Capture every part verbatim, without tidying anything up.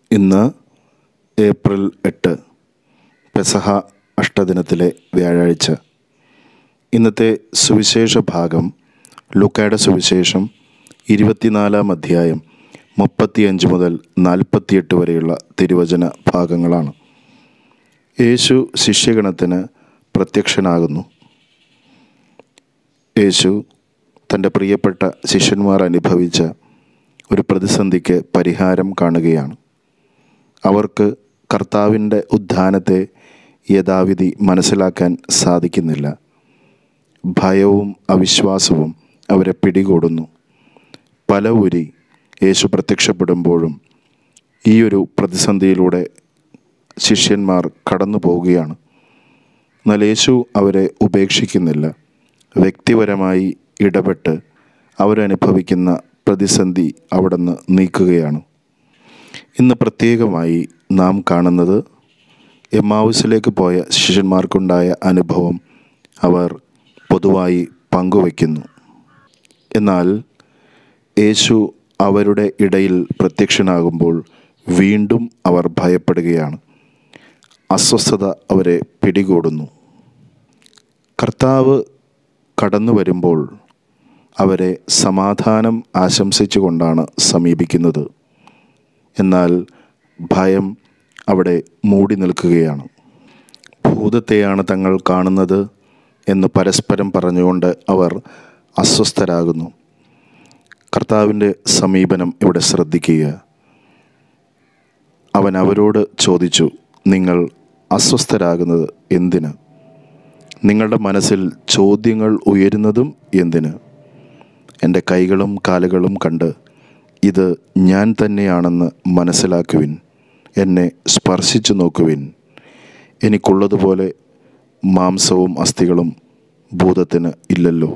ഇന്ന് ഏപ്രിൽ എട്ട്, പെസഹ അഷ്ടദിനത്തിലെ വ്യാഴാഴ്ച. ഇന്നത്തെ സുവിശേഷ ഭാഗം ലൂക്കായുടെ സുവിശേഷം ഇരുപത്തിനാലാം അധ്യായം മുപ്പത്തിയഞ്ച് മുതൽ നാൽപ്പത്തിയെട്ട് വരെയുള്ള തിരുവചന ഭാഗങ്ങളാണ്. യേശു ശിഷ്യഗണത്തിന് പ്രത്യക്ഷനാകുന്നു. യേശു തൻ്റെ പ്രിയപ്പെട്ട ശിഷ്യന്മാർ അനുഭവിച്ച ഒരു പ്രതിസന്ധിക്ക് പരിഹാരം കാണുകയാണ്. അവർക്ക് കർത്താവിൻ്റെ ഉത്ഥാനത്തെ യഥാവിധി മനസ്സിലാക്കാൻ സാധിക്കുന്നില്ല. ഭയവും അവിശ്വാസവും അവരെ പിടികൂടുന്നു. പല ഉരി യേശു പ്രത്യക്ഷപ്പെടുമ്പോഴും ഈ ഒരു പ്രതിസന്ധിയിലൂടെ ശിഷ്യന്മാർ കടന്നു പോവുകയാണ്. എന്നാൽ യേശു അവരെ ഉപേക്ഷിക്കുന്നില്ല. വ്യക്തിപരമായി ഇടപെട്ട് അവരനുഭവിക്കുന്ന പ്രതിസന്ധി അവിടുന്ന് നീക്കുകയാണ്. ഇന്ന് പ്രത്യേകമായി നാം കാണുന്നത് എമ്മാവുസിലേക്ക് പോയ ശിഷ്യന്മാർക്കുണ്ടായ അനുഭവം അവർ പൊതുവായി പങ്കുവയ്ക്കുന്നു. എന്നാൽ യേശു അവരുടെ ഇടയിൽ പ്രത്യക്ഷനാകുമ്പോൾ വീണ്ടും അവർ ഭയപ്പെടുകയാണ്. അസ്വസ്ഥത അവരെ പിടികൂടുന്നു. കർത്താവ് കടന്നു വരുമ്പോൾ അവരെ സമാധാനം ആശംസിച്ചുകൊണ്ടാണ് സമീപിക്കുന്നത്. എന്നാൽ ഭയം അവിടെ മൂടി നിൽക്കുകയാണ്. ഭൂതത്തെയാണ് തങ്ങൾ കാണുന്നത് എന്ന് പരസ്പരം പറഞ്ഞുകൊണ്ട് അവർ അസ്വസ്ഥരാകുന്നു. കർത്താവിൻ്റെ സമീപനം ഇവിടെ ശ്രദ്ധിക്കുക. അവൻ അവരോട് ചോദിച്ചു, നിങ്ങൾ അസ്വസ്ഥരാകുന്നത് എന്തിന്? നിങ്ങളുടെ മനസ്സിൽ ചോദ്യങ്ങൾ ഉയരുന്നതും എന്തിന്? എൻ്റെ കൈകളും കാലുകളും കണ്ട് ഇത് ഞാൻ തന്നെയാണെന്ന് മനസ്സിലാക്കുവിൻ. എന്നെ സ്പർശിച്ചു നോക്കുവിൻ. എനിക്കുള്ളതുപോലെ മാംസവും അസ്ഥികളും ഭൂതത്തിന് ഇല്ലല്ലോ.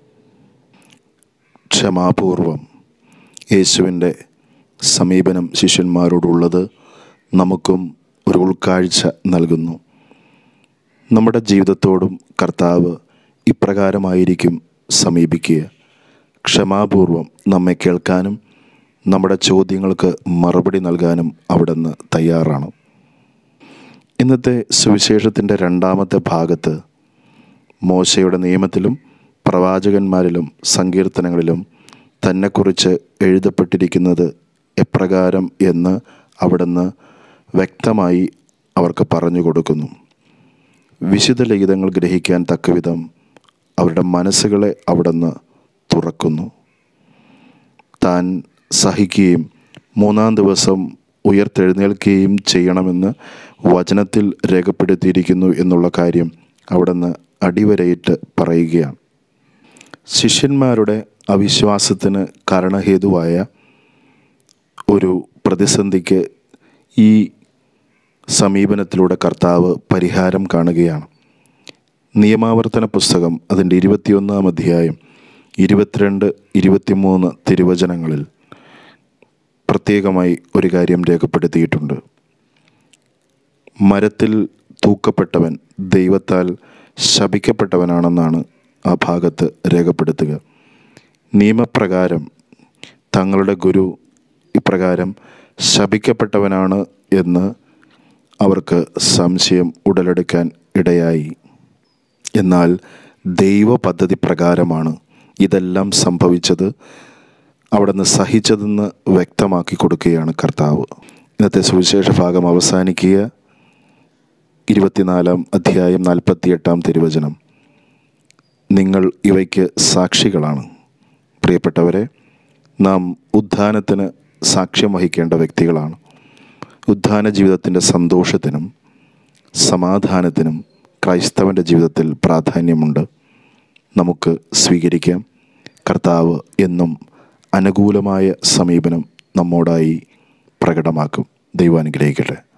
ക്ഷമാപൂർവം യേശുവിൻ്റെ സമീപനം ശിഷ്യന്മാരോടുള്ളത് നമുക്കും ഒരു ഉൾക്കാഴ്ച നൽകുന്നു. നമ്മുടെ ജീവിതത്തോടും കർത്താവ് ഇപ്രകാരമായിരിക്കും സമീപിക്കുക. ക്ഷമാപൂർവം നമ്മെ കേൾക്കാനും നമ്മുടെ ചോദ്യങ്ങൾക്ക് മറുപടി നൽകാനും അവിടുന്ന് തയ്യാറാണ്. ഇന്നത്തെ സുവിശേഷത്തിൻ്റെ രണ്ടാമത്തെ ഭാഗത്ത് മോശയുടെ നിയമത്തിലും പ്രവാചകന്മാരിലും സങ്കീർത്തനങ്ങളിലും തന്നെക്കുറിച്ച് എഴുതപ്പെട്ടിരിക്കുന്നത് എപ്രകാരം എന്ന് അവിടുന്ന് വ്യക്തമായി അവർക്ക് പറഞ്ഞു കൊടുക്കുന്നു. വിശുദ്ധ ലിഖിതങ്ങൾ ഗ്രഹിക്കാൻ തക്കവിധം അവരുടെ മനസ്സുകളെ അവിടുന്ന് തുറക്കുന്നു. താൻ സഹിക്കുകയും മൂന്നാം ദിവസം ഉയർത്തെഴുന്നേൽക്കുകയും ചെയ്യണമെന്ന് വചനത്തിൽ രേഖപ്പെടുത്തിയിരിക്കുന്നു എന്നുള്ള കാര്യം അവിടുന്ന് അടിവരയിട്ട് പറയുകയാണ്. ശിഷ്യന്മാരുടെ അവിശ്വാസത്തിന് കാരണഹേതുവായ ഒരു പ്രതിസന്ധിക്ക് ഈ സമീപനത്തിലൂടെ കർത്താവ് പരിഹാരം കാണുകയാണ്. നിയമാവർത്തന പുസ്തകം അതിൻ്റെ ഇരുപത്തിയൊന്നാം അധ്യായം ഇരുപത്തിരണ്ട് ഇരുപത്തിമൂന്ന് തിരുവചനങ്ങളിൽ പ്രത്യേകമായി ഒരു കാര്യം രേഖപ്പെടുത്തിയിട്ടുണ്ട്. മരത്തിൽ തൂക്കപ്പെട്ടവൻ ദൈവത്താൽ ശപിക്കപ്പെട്ടവനാണെന്നാണ് ആ ഭാഗത്ത് രേഖപ്പെടുത്തുക. നിയമപ്രകാരം തങ്ങളുടെ ഗുരു ഇപ്രകാരം ശപിക്കപ്പെട്ടവനാണ് എന്ന് അവർക്ക് സംശയം ഉടലെടുക്കാൻ ഇടയായി. എന്നാൽ ദൈവ പദ്ധതി പ്രകാരമാണ് ഇതെല്ലാം സംഭവിച്ചത്, അവിടുന്ന് സഹിച്ചതെന്ന് വ്യക്തമാക്കി കൊടുക്കുകയാണ് കർത്താവ്. ഇന്നത്തെ സുവിശേഷ ഭാഗം അവസാനിക്കുക ഇരുപത്തിനാലാം അധ്യായം നാൽപ്പത്തിയെട്ടാം തിരുവചനം. നിങ്ങൾ ഇവയ്ക്ക് സാക്ഷികളാണ്. പ്രിയപ്പെട്ടവരെ, നാം ഉത്ഥാനത്തിന് സാക്ഷ്യം വഹിക്കേണ്ട വ്യക്തികളാണ്. ഉത്ഥാന ജീവിതത്തിൻ്റെ സന്തോഷത്തിനും സമാധാനത്തിനും ക്രൈസ്തവൻ്റെ ജീവിതത്തിൽ പ്രാധാന്യമുണ്ട്. നമുക്ക് സ്വീകരിക്കാം. കർത്താവ് എന്നും അനുകൂലമായ സമീപനം നമ്മോടായി പ്രകടമാക്കും. ദൈവം അനുഗ്രഹിക്കട്ടെ.